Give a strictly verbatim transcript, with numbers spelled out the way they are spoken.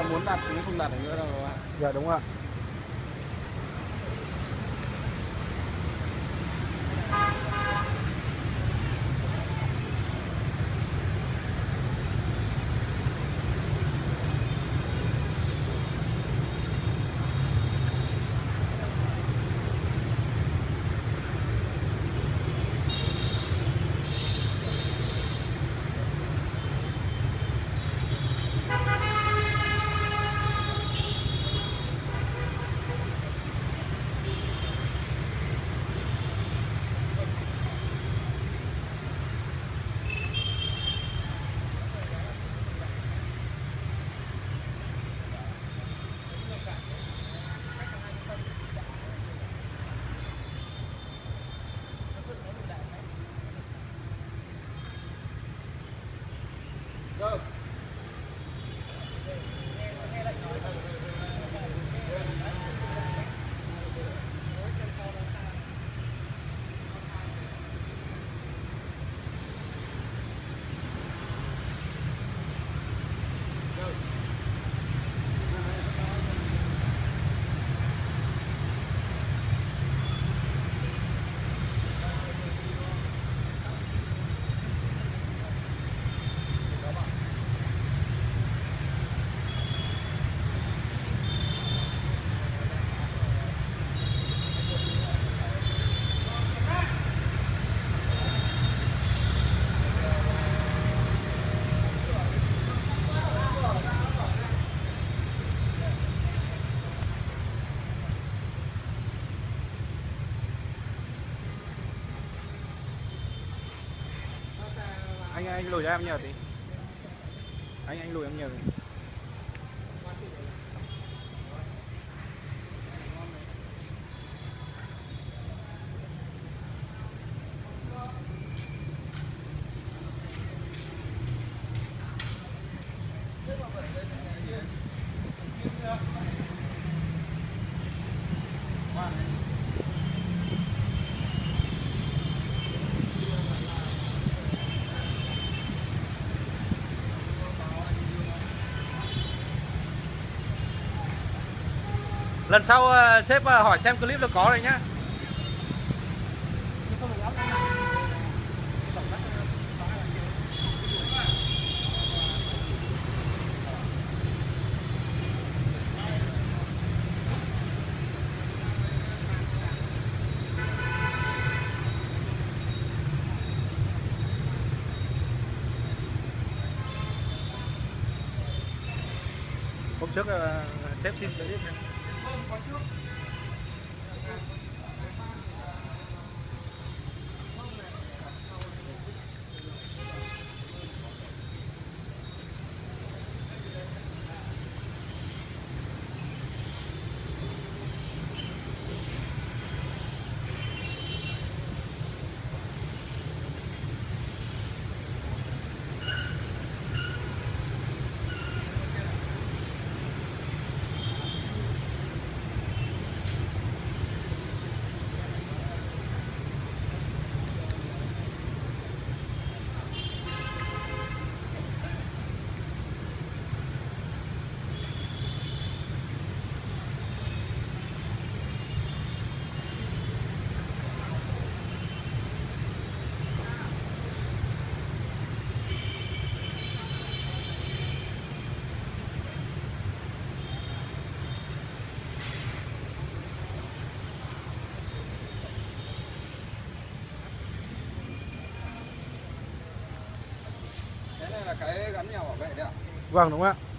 có muốn đặt cũng không đặt được nữa đâu các bạn. Dạ đúng ạ. Go. Anh anh lùi cho em nhờ tí. Anh anh lùi em nhờ tí. Lần sau sếp hỏi xem clip là có rồi nhá. Hôm trước sếp xin clip nha. Cái này là cái gắn nhà bảo vệ đấy ạ? Vâng đúng ạ.